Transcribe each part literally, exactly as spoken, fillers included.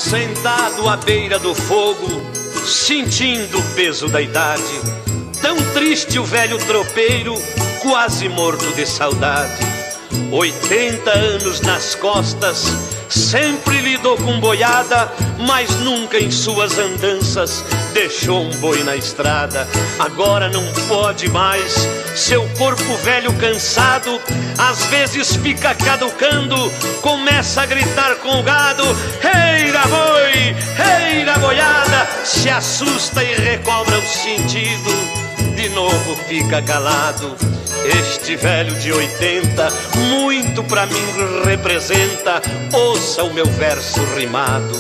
Sentado à beira do fogo, sentindo o peso da idade, tão triste o velho tropeiro, quase morto de saudade. Oitenta anos nas costas, sempre lidou com boiada, mas nunca em suas andanças deixou um boi na estrada. Agora não pode mais, seu corpo velho cansado, às vezes fica caducando, começa a gritar com o gado: eira boi, eira boiada, se assusta e recobra o sentido, de novo fica calado. Este velho de oitenta, muito pra mim representa, ouça o meu verso rimado.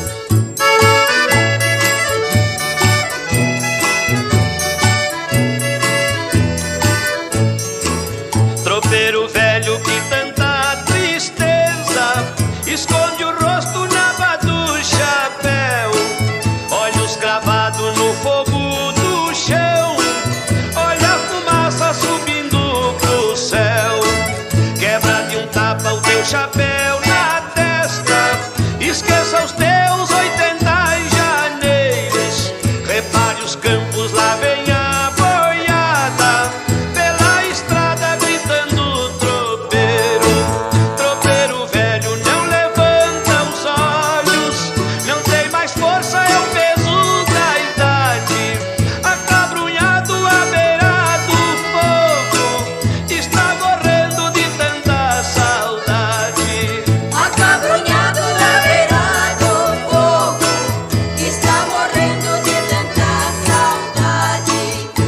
Tropeiro velho que tanta tristeza, esconde o rosto na aba do chapéu, olhos cravados no fogo do chão, olha a fumaça subindo pro céu. Quebra de um tapa o teu chapéu na testa, esqueça os teus oitenta janeiros, repare os campos, lá vem a boiada, pela estrada gritando tropeiro. Tropeiro velho não levanta os olhos, não tem mais força, é o peso da idade. Acabrunhado à beira do fogo, está morrendo de tanta saudade. Acabrunhado à beira do fogo, está morrendo de tanta saudade.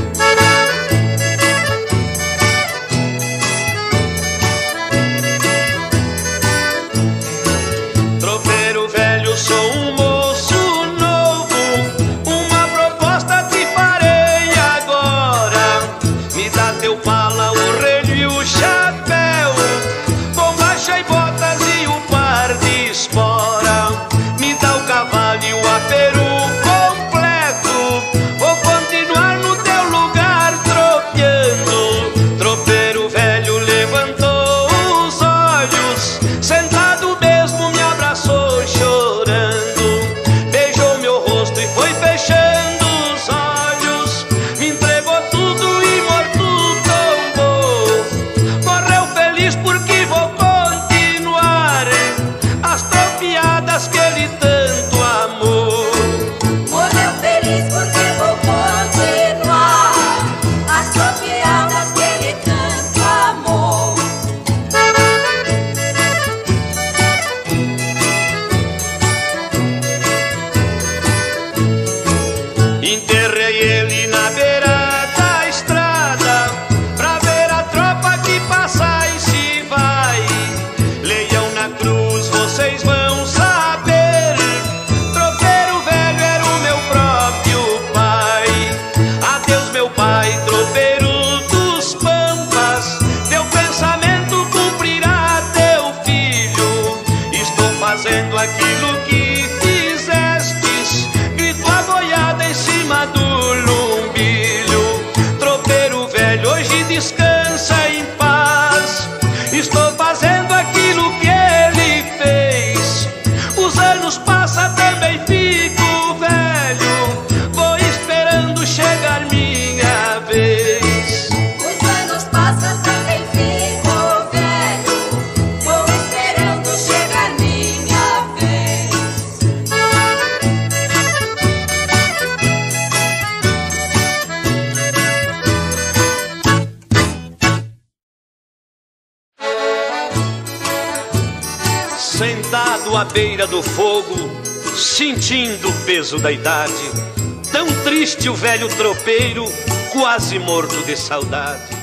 Tropeiro velho, sou um moço novo, uma proposta te farei agora. Me dá teu pala, o relho e o chapéu, bombacha e botas e o par de espora. Me dá o cavalo e o aperu completo, vou continuar no teu lugar tropeando. Tropeiro velho levantou os olhos, sentado mesmo me abraçou chorando, beijou meu rosto e foi fechando os olhos, me entregou tudo e morto tombou. Morreu feliz porque vou continuar as tropiadas que ele tanto amou. Morreu feliz porque vou continuar as tropiadas que ele tanto amou. Enterrei ele na beira da estrada, pra ver a tropa que passa e se vai. Leiam na cruz, vocês vão saber, tropeiro velho era o meu próprio pai. Adeus meu pai, tropeiro dos pampas, teu pensamento cumprirá teu filho. Estou fazendo aquilo que fizestes, grito a boiada em cima do lumbilho. Tropeiro velho, hoje descansa em paz, estou fazendo aquilo que ele fez. Os anos passam, também fico velho, vou esperando chegar minha vez. Os anos passam, também fico velho, vou esperando chegar minha vez. Sentado à beira do fogo, sentindo o peso da idade, tão triste o velho tropeiro, quase morto de saudade.